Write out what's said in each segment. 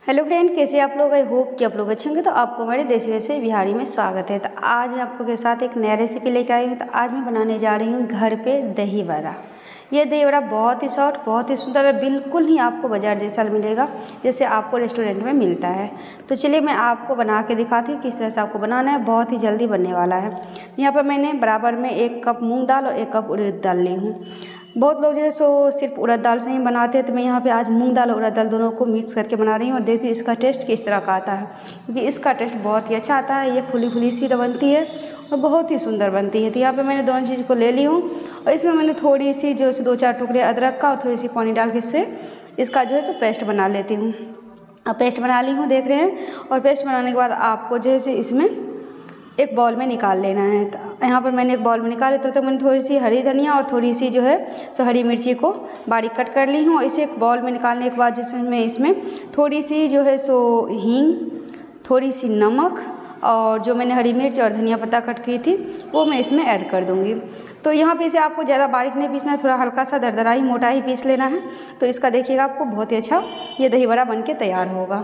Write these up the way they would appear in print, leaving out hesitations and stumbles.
Hello friend, कैसे आप लोग? आई होप कि आप लोग अच्छे होंगे। तो आपको हमारे देसी रेसिपी बिहारी में स्वागत है। तो आज मैं आप लोगों के साथ एक नया रेसिपी लेकर आई हूँ। तो आज मैं बनाने जा रही हूँ घर पे दही बड़ा। ये दही बड़ा बहुत ही सॉफ्ट, बहुत ही सुंदर और बिल्कुल ही आपको बाजार जैसा मिलेगा जैसे आपको रेस्टोरेंट में मिलता है। तो चलिए मैं आपको बना के दिखाती हूँ किस तरह से आपको बनाना है। बहुत ही जल्दी बनने वाला है। यहाँ पर मैंने बराबर में 1 कप मूँग दाल और 1 कप उड़द दाल ली हूँ। बहुत लोग जो है सो सिर्फ उड़द दाल से ही बनाते हैं, तो मैं यहाँ पे आज मूंग दाल और उड़द दाल दोनों को मिक्स करके बना रही हूँ और देखती हूँ इसका टेस्ट किस तरह का आता है, क्योंकि इसका टेस्ट बहुत ही अच्छा आता है। ये फुली फुली सी बनती है और बहुत ही सुंदर बनती है। तो यहाँ पे मैंने दोनों चीज़ को ले ली हूँ और इसमें मैंने थोड़ी सी जो है 2-4 टुकड़े अदरक का और थोड़ी सी पानी डाल के इससे इसका जो है सो पेस्ट बना लेती हूँ। अब पेस्ट बना ली हूँ, देख रहे हैं। और पेस्ट बनाने के बाद आपको जो है इसमें एक बाउल में निकाल लेना है। तो यहाँ पर मैंने एक बाउल में निकाले तो मैंने थोड़ी सी हरी धनिया और थोड़ी सी जो है सो हरी मिर्ची को बारीक कट कर ली हूँ। और इसे एक बाउल में निकालने के बाद जिसमें इसमें थोड़ी सी जो है सो हींग, थोड़ी सी नमक और जो मैंने हरी मिर्च और धनिया पत्ता कट की थी वो मैं इसमें ऐड कर दूँगी। तो यहाँ पे इसे आपको ज़्यादा बारीक नहीं पीसना है, थोड़ा हल्का सा दरदरा ही मोटा ही पीस लेना है। तो इसका देखिएगा आपको बहुत ही अच्छा ये दही बड़ा बन के तैयार होगा।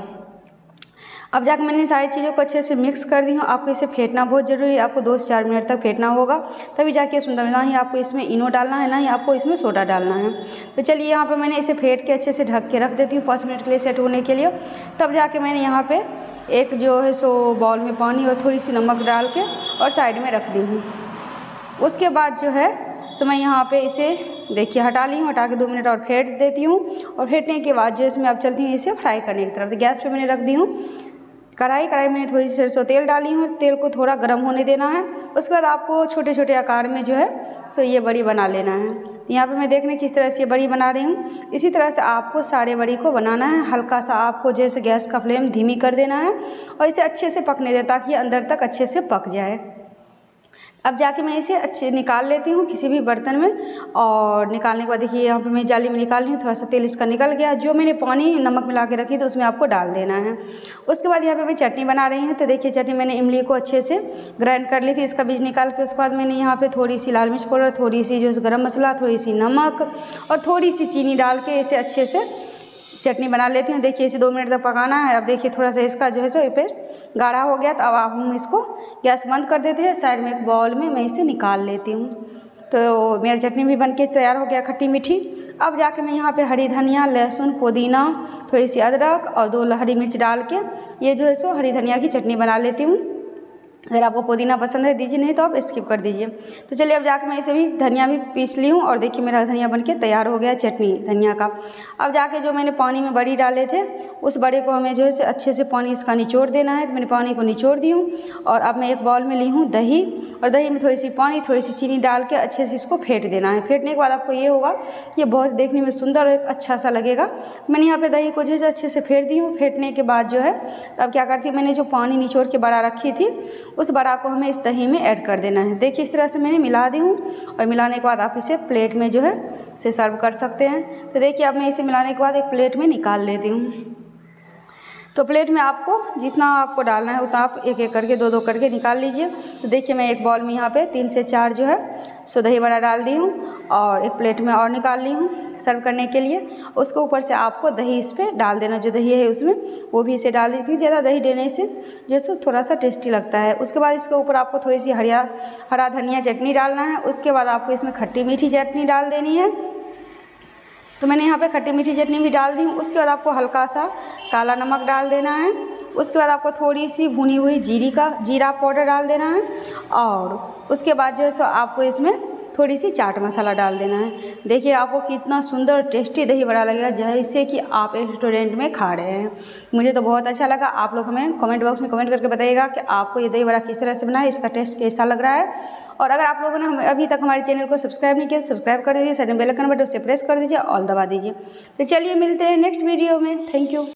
अब जाकर मैंने सारी चीज़ों को अच्छे से मिक्स कर दी हूँ। आपको इसे फेंटना बहुत ज़रूरी है, आपको 2 से 4 मिनट तक फेंटना होगा, तभी जाके सुंदर। ना ही आपको इसमें इनो डालना है, ना ही आपको इसमें सोडा डालना है। तो चलिए यहाँ पर मैंने इसे फेंट के अच्छे से ढक के रख देती हूँ 5 मिनट के लिए सेट होने के लिए। तब जाके मैंने यहाँ पर एक जो है सो बाउल में पानी और थोड़ी सी नमक डाल के और साइड में रख दी हूँ। उसके बाद जो है सो मैं यहाँ पे इसे देखिए हटा ली हूँ। हटा के 2 मिनट और फेंट देती हूँ। और फेंटने के बाद जो इसमें अब चलती हूँ इसे फ्राई करने की तरफ। तो गैस पे मैंने रख दी हूँ कढ़ाई मैंने थोड़ी सी सरसों तेल डाली हूँ। तेल को थोड़ा गर्म होने देना है। उसके बाद आपको छोटे छोटे आकार में जो है सो ये बड़ी बना लेना है। यहाँ पे मैं देखने किस तरह से ये बड़ी बना रही हूँ, इसी तरह से आपको सारे बड़ी को बनाना है। हल्का सा आपको जैसे गैस का फ्लेम धीमी कर देना है और इसे अच्छे से पकने दें ताकि ये अंदर तक अच्छे से पक जाए। अब जाके मैं इसे अच्छे निकाल लेती हूँ किसी भी बर्तन में। और निकालने के बाद देखिए यहाँ पे मैं जाली में निकाल रही हूँ। थोड़ा सा तेल इसका निकल गया। जो मैंने पानी नमक मिला के रखी तो उसमें आपको डाल देना है। उसके बाद यहाँ पे मैं चटनी बना रही हूँ। तो देखिए चटनी मैंने इमली को अच्छे से ग्राइंड कर ली थी, इसका बीज निकाल के। उसके बाद मैंने यहाँ पर थोड़ी सी लाल मिर्च पाउडर, थोड़ी सी जो है गरम मसाला, थोड़ी सी नमक और थोड़ी सी चीनी डाल के इसे अच्छे से चटनी बना लेती हूँ। देखिए इसे 2 मिनट तक पकाना है। अब देखिए थोड़ा सा इसका जो है सो फिर गाढ़ा हो गया। तो अब आप हम इसको गैस बंद कर देते हैं। साइड में एक बाउल में मैं इसे निकाल लेती हूँ। तो मेरी चटनी भी बनके तैयार हो गया, खट्टी मीठी। अब जाके मैं यहाँ पे हरी धनिया, लहसुन, पुदीना, थोड़ी सी अदरक और 2 हरी मिर्च डाल के ये जो है सो हरी धनिया की चटनी बना लेती हूँ। अगर आपको पुदीना पसंद है दीजिए, नहीं तो आप स्किप कर दीजिए। तो चलिए अब जाके मैं इसे भी धनिया भी पीस ली हूँ। और देखिए मेरा धनिया बनके तैयार हो गया चटनी धनिया का। अब जाके जो मैंने पानी में बड़ी डाले थे उस बड़े को हमें जो है अच्छे से पानी इसका निचोड़ देना है। तो मैंने पानी को निचोड़ दी हूँ। और अब मैं एक बाउल में ली हूँ दही, और दही में थोड़ी सी पानी, थोड़ी सी चीनी डाल के अच्छे से इसको फेंट देना है। फेंटने के बाद आपको ये होगा ये बहुत देखने में सुंदर और अच्छा सा लगेगा। मैंने यहाँ पर दही को जो है अच्छे से फेंट दी हूँ। फेंटने के बाद जो है अब क्या करती हूँ, मैंने जो पानी निचोड़ के बड़ा रखी थी उस बड़ा को हमें इस दही में ऐड कर देना है। देखिए इस तरह से मैंने मिला दी हूँ। और मिलाने के बाद आप इसे प्लेट में जो है से सर्व कर सकते हैं। तो देखिए अब मैं इसे मिलाने के बाद एक प्लेट में निकाल लेती हूँ। तो प्लेट में आपको जितना आपको डालना है उतना आप एक एक करके 2-2 करके निकाल लीजिए। तो देखिए मैं एक बाउल में यहाँ पे 3 से 4 जो है सो दही बड़ा डाल दी हूँ और एक प्लेट में और निकाल ली हूँ सर्व करने के लिए। उसके ऊपर से आपको दही इस पर डाल देना, जो दही है उसमें वो भी इसे डाल दीजिए। ज़्यादा दही देने से जो है थोड़ा सा टेस्टी लगता है। उसके बाद इसके ऊपर आपको थोड़ी सी हरा धनिया चटनी डालना है। उसके बाद आपको इसमें खट्टी मीठी चटनी डाल देनी है। तो मैंने यहाँ पे खट्टी मीठी चटनी भी डाल दी हूँ। उसके बाद आपको हल्का सा काला नमक डाल देना है। उसके बाद आपको थोड़ी सी भुनी हुई जीरा पाउडर डाल देना है। और उसके बाद जो है सो आपको इसमें थोड़ी सी चाट मसाला डाल देना है। देखिए आपको कितना सुंदर टेस्टी दही बड़ा लगेगा, जैसे कि आप रेस्टोरेंट में खा रहे हैं। मुझे तो बहुत अच्छा लगा। आप लोग हमें कमेंट बॉक्स में कमेंट करके बताइएगा कि आपको ये दही बड़ा किस तरह से बना है, इसका टेस्ट कैसा लग रहा है। और अगर आप लोगों ने हमें अभी तक हमारे चैनल को सब्सक्राइब नहीं किया तो सब्सक्राइब कर दीजिए, साइड में बेल आइकन बटन उसे प्रेस कर दीजिए, ऑल दबा दीजिए। तो चलिए मिलते हैं नेक्स्ट वीडियो में। Thank you.